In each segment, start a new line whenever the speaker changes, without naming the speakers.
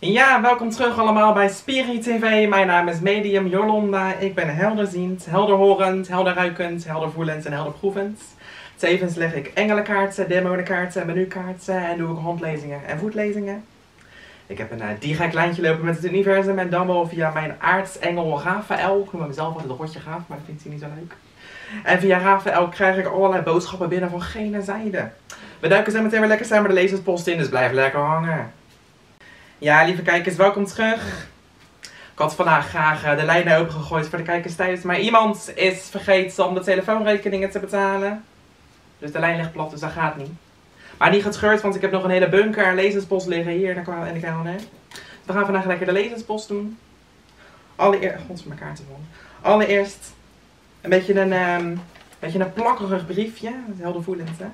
Ja, welkom terug allemaal bij Spirit TV. Mijn naam is Medium Jolanda. Ik ben helderziend, helderhorend, helderruikend, heldervoelend en helderproevend. Tevens leg ik engelenkaarten, demonenkaarten, menukaarten en doe ik handlezingen en voetlezingen. Ik heb een direct lijntje lopen met het universum en dan wel via mijn aartsengel Raphaël. Ik noem mezelf altijd een rotje gaaf, maar dat vindt hij niet zo leuk. En via Raphaël krijg ik allerlei boodschappen binnen van gene zijde. We duiken zo meteen weer lekker samen de lezerspost in, dus blijf lekker hangen. Ja, lieve kijkers, welkom terug. Ik had vandaag graag de lijnen opengegooid voor de kijkers thuis, maar iemand is vergeten om de telefoonrekeningen te betalen. Dus de lijn ligt plat, dus dat gaat niet. Maar niet getreurd, want ik heb nog een hele bunker aan lezerspost liggen hier in de kamer. Dus we gaan vandaag lekker de lezerspost doen. Allereerst, god van mijn kaarten vol. Allereerst een beetje een plakkerig briefje, dat is heldervoelend hè.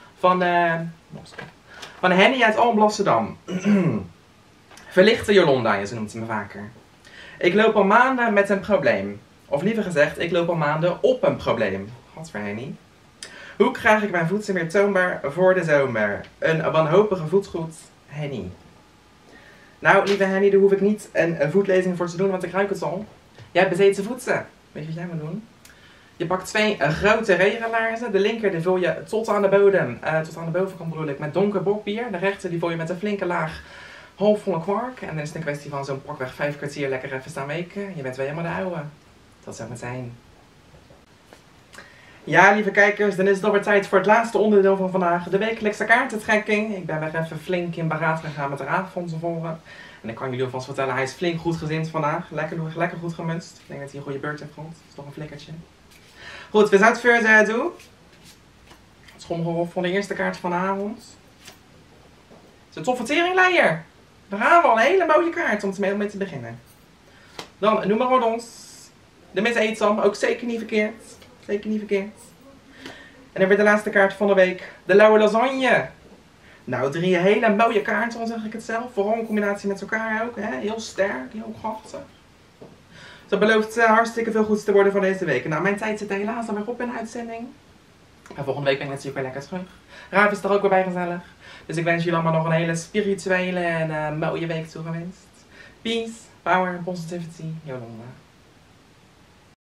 Van Henny uit Alblasserdam. Verlichte Jolanda, ja, zo noemt ze me vaker. Ik loop al maanden met een probleem. Of liever gezegd, ik loop al maanden op een probleem. Godver Henny. Hoe krijg ik mijn voedsel weer toonbaar voor de zomer? Een wanhopige voetgoed, Henny. Nou, lieve Henny, daar hoef ik niet een voetlezing voor te doen, want ik ruik het al. Jij hebt bezeten voeten. Weet je wat jij moet doen? Je pakt twee grote regenlaarzen. De linker die vul je tot aan de bodem, tot aan de bovenkant bedoel ik, met donker bokbier. De rechter die vul je met een flinke laag halfvolle kwark. En dan is het een kwestie van zo'n pakweg 5 kwartier lekker even staan weken. Je bent weer helemaal de ouwe. Dat zou het zijn. Ja, lieve kijkers, dan is het alweer tijd voor het laatste onderdeel van vandaag. De wekelijkse kaartentrekking. Ik ben weer even flink in beraad gegaan met de raad van tevoren. En ik kan jullie alvast vertellen, hij is flink goed gezind vandaag. Lekker goed gemutst. Ik denk dat hij een goede beurt heeft gehad. Dat is toch een flikkertje. Goed, without further ado. Het schommelgerof van de eerste kaart van de avond. Het is een toffe teringleier. Daar gaan we al, een hele mooie kaart om mee te beginnen. Dan nummer ons. De miseetsam, ook zeker niet verkeerd. Zeker niet verkeerd. En dan weer de laatste kaart van de week. De lauwe lasagne. Nou, 3 hele mooie kaarten, al zeg ik het zelf. Vooral in combinatie met elkaar ook. Hè? Heel sterk, heel krachtig. Dat belooft hartstikke veel goeds te worden voor deze week. Nou, mijn tijd zit er helaas alweer op in de uitzending. En volgende week ben ik natuurlijk weer lekker terug. Raaf is er ook weer bij gezellig. Dus ik wens jullie allemaal nog een hele spirituele en mooie week toegewenst. Peace, power, positivity, Jolanda.